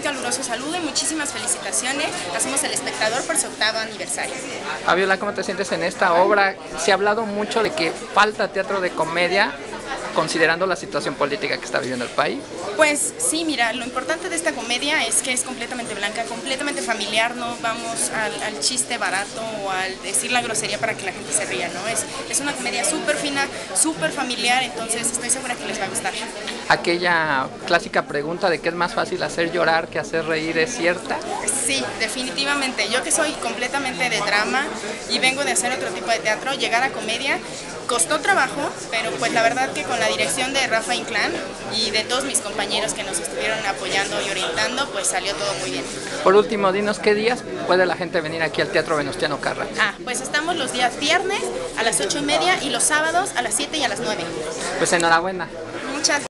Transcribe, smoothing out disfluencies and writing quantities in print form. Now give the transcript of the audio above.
caluroso saludo y muchísimas felicitaciones. Hacemos El Espectador por su 8º aniversario. Fabiola, ¿cómo te sientes en esta obra? Se ha hablado mucho de que falta teatro de comedia, considerando la situación política que está viviendo el país. Pues sí, mira, lo importante de esta comedia es que es completamente blanca, completamente familiar, no vamos al chiste barato o al decir la grosería para que la gente se ría, ¿no? Es una comedia súper fina, súper familiar, entonces estoy segura que les va a gustar. Aquella clásica pregunta de que es más fácil hacer llorar que hacer reír, ¿es cierta? Sí, definitivamente. Yo que soy completamente de drama y vengo de hacer otro tipo de teatro, llegar a comedia costó trabajo, pero pues la verdad que con la dirección de Rafa Inclán y de todos mis compañeros que nos estuvieron apoyando y orientando, pues salió todo muy bien. Por último, dinos qué días puede la gente venir aquí al Teatro Venustiano Carranza. Pues estamos los días viernes a las 8:30 y los sábados a las 7 y a las 9. Pues enhorabuena. Muchas